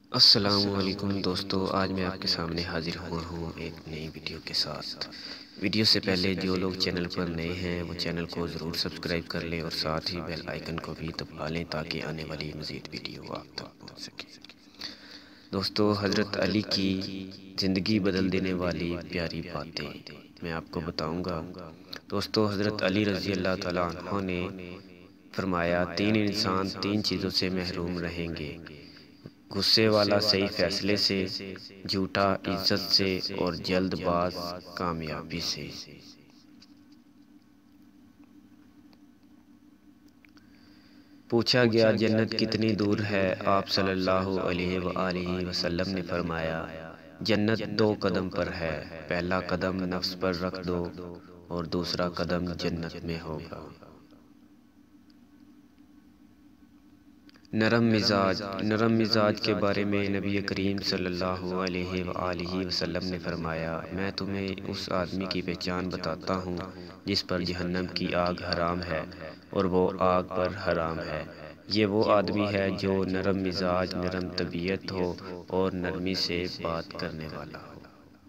السلام علیکم دوستو، آج میں آپ کے سامنے حاضر ہوا ہوں ایک نئی ویڈیو کے ساتھ۔ ویڈیو سے پہلے جو لوگ چینل پر نئے ہیں وہ چینل کو ضرور سبسکرائب کر لیں اور ساتھ ہی بیل آئیکن کو بھی دبا لیں تاکہ آنے والی مزید ویڈیو آپ تک پہنچ سکے۔ دوستو، حضرت علی کی زندگی بدل دینے والی پیاری باتیں میں آپ کو بتاؤں گا۔ دوستو، حضرت علی رضی اللہ تعالیٰ عنہ نے فرمایا، تین انسان تین چیزوں سے محروم رہیں گے: غصے والا صحیح فیصلے سے، جھوٹا عزت سے، اور جلد باز کامیابی سے۔ پوچھا گیا، جنت کتنی دور ہے؟ آپ صلی اللہ علیہ وآلہ وسلم نے فرمایا، جنت 2 قدم پر ہے، پہلا قدم نفس پر رکھ دو اور دوسرا قدم جنت میں ہوگا۔ نرم مزاج کے بارے میں نبی کریم صلی اللہ علیہ وآلہ وسلم نے فرمایا، میں تمہیں اس آدمی کی پہچان بتاتا ہوں جس پر جہنم کی آگ حرام ہے اور وہ آگ پر حرام ہے۔ یہ وہ آدمی ہے جو نرم مزاج، نرم طبیعت ہو اور نرمی سے بات کرنے والا ہو۔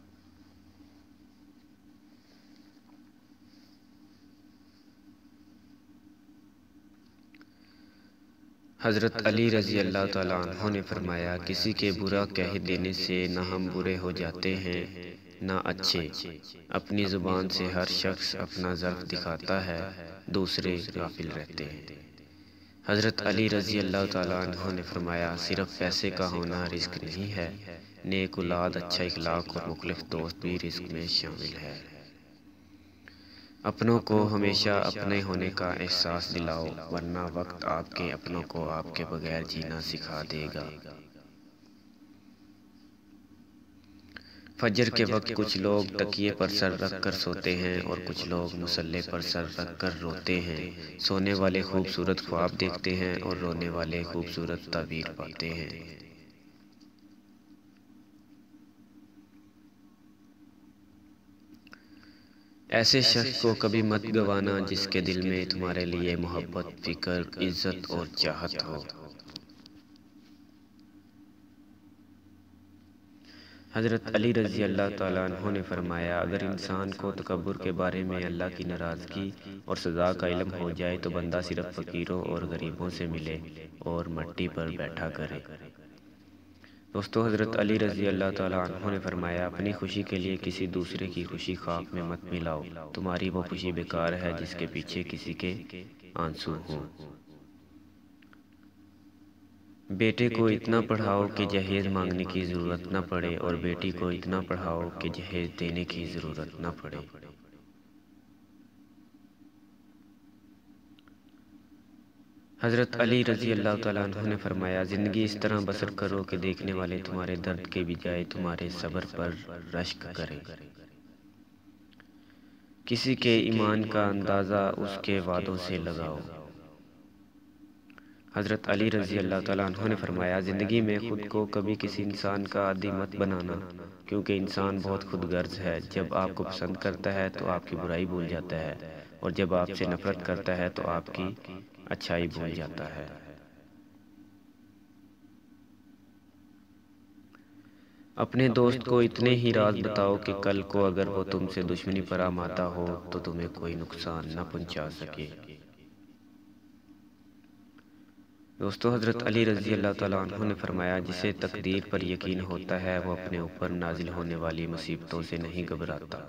حضرت علی رضی اللہ تعالیٰ عنہ نے فرمایا، کسی کے برا کہہ دینے سے نہ ہم برے ہو جاتے ہیں نہ اچھے۔ اپنی زبان سے ہر شخص اپنا ضعف دکھاتا ہے، دوسرے غافل رہتے ہیں۔ حضرت علی رضی اللہ تعالیٰ عنہ نے فرمایا، صرف پیسے کا ہونا رزق نہیں ہے، نیک اولاد، اچھا اخلاق اور مخلص دوست بھی رزق میں شامل ہے۔ اپنوں کو ہمیشہ اپنے ہونے کا احساس دلاؤ، ورنہ وقت آپ کے اپنوں کو آپ کے بغیر جینا سکھا دے گا۔ فجر کے وقت کچھ لوگ تکیے پر سر رکھ کر سوتے ہیں اور کچھ لوگ مصلے پر سر رکھ کر روتے ہیں۔ سونے والے خوبصورت خواب دیکھتے ہیں اور رونے والے خوبصورت تعبیر پاتے ہیں۔ ایسے شخص کو کبھی مت گوانا جس کے دل میں تمہارے لیے محبت، فکر، عزت اور چاہت ہو۔ حضرت علی رضی اللہ تعالیٰ عنہ نے فرمایا، اگر انسان کو تکبر کے بارے میں اللہ کی ناراضگی اور سزا کا علم ہو جائے تو بندہ صرف فقیروں اور غریبوں سے ملے اور مٹی پر بیٹھا کرے۔ دوستو، حضرت علی رضی اللہ تعالیٰ عنہ نے فرمایا، اپنی خوشی کے لیے کسی دوسرے کی خوشی خاک میں مت ملاؤ، تمہاری وہ خوشی بیکار ہے جس کے پیچھے کسی کے آنسو ہوں۔ بیٹے کو اتنا پڑھاؤ کہ جہیز مانگنے کی ضرورت نہ پڑے اور بیٹی کو اتنا پڑھاؤ کہ جہیز دینے کی ضرورت نہ پڑے۔ حضرت علی رضی اللہ تعالیٰ عنہ نے فرمایا، زندگی اس طرح بسر کرو کہ دیکھنے والے تمہارے درد کے بجائے تمہارے صبر پر رشک کریں۔ کسی کے ایمان کا اندازہ اس کے وعدوں سے لگاؤ۔ حضرت علی رضی اللہ تعالیٰ عنہ نے فرمایا، زندگی میں خود کو کبھی کسی انسان کا عادی مت بنانا، کیونکہ انسان بہت خود غرض ہے۔ جب آپ کو پسند کرتا ہے تو آپ کی برائی بھول جاتا ہے، اور جب آپ سے نفرت کرتا ہے تو آپ کی اچھائی بھول جاتا ہے۔ اپنے دوست کو اتنے ہی راز بتاؤ کہ کل کو اگر وہ تم سے دشمنی پر آمادہ ہو تو تمہیں کوئی نقصان نہ پہنچا سکے۔ دوستو، حضرت علی رضی اللہ تعالیٰ عنہ نے فرمایا، جسے تقدیر پر یقین ہوتا ہے وہ اپنے اوپر نازل ہونے والی مصیبتوں سے نہیں گھبراتا۔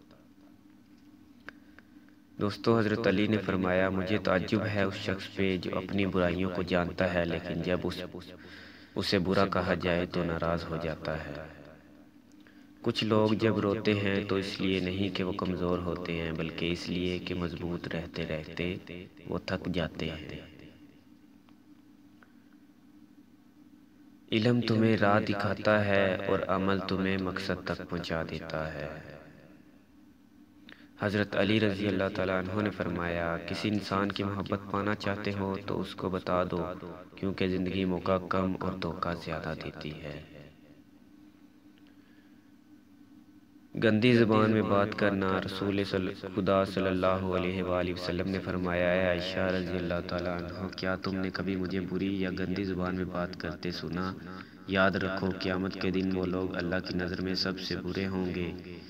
دوستو، حضرت علی نے فرمایا، مجھے تعجب ہے اس شخص پہ جو اپنی برائیوں کو جانتا ہے لیکن جب اسے برا کہا جائے تو ناراض ہو جاتا ہے۔ کچھ لوگ جب روتے ہیں تو اس لیے نہیں کہ وہ کمزور ہوتے ہیں بلکہ اس لیے کہ مضبوط رہتے رہتے وہ تھک جاتے ہیں۔ علم تمہیں راہ دکھاتا ہے اور عمل تمہیں مقصد تک پہنچا دیتا ہے۔ حضرت علی رضی اللہ تعالیٰ عنہ نے فرمایا، کسی انسان کی محبت پانا چاہتے ہو تو اس کو بتا دو، کیونکہ زندگی موقع کم اور دھوکہ زیادہ دیتی ہے۔ گندی زبان میں بات کرنا۔ رسول خدا صلی اللہ علیہ وآلہ وسلم نے فرمایا، اے عائشہ رضی اللہ تعالیٰ عنہ، کیا تم نے کبھی مجھے بری یا گندی زبان میں بات کرتے سنا؟ یاد رکھو، قیامت کے دن وہ لوگ اللہ کی نظر میں سب سے برے ہوں گے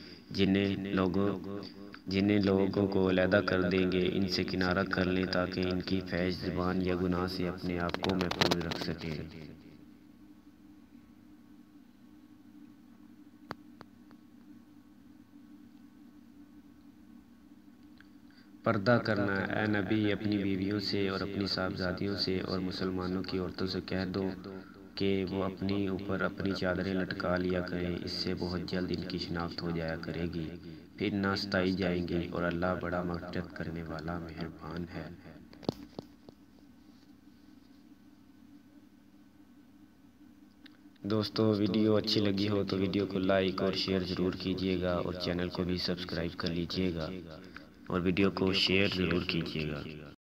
جنہیں لوگوں کو علیحدہ کر دیں گے۔ ان سے کنارہ کر لیں تاکہ ان کی فحش زبان یا گناہ سے اپنے آپ کو محفوظ رکھ سکیں۔ پردہ کرنا۔ اے نبی، اپنی بیویوں سے اور اپنی صاحبزادیوں سے اور مسلمانوں کی عورتوں سے کہہ دو کہ وہ اپنی اوپر اپنی چادریں لٹکا لیا کریں، اس سے بہت جلد ان کی شناخت ہو جایا کرے گی، پھر نہ ستائی جائیں گی، اور اللہ بڑا مغفرت کرنے والا مہربان ہے۔ دوستو، ویڈیو اچھی لگی ہو تو ویڈیو کو لائک اور شیئر ضرور کیجیے گا، اور چینل کو بھی سبسکرائب کر لیجیے گا، اور ویڈیو کو شیئر ضرور کیجیے گا۔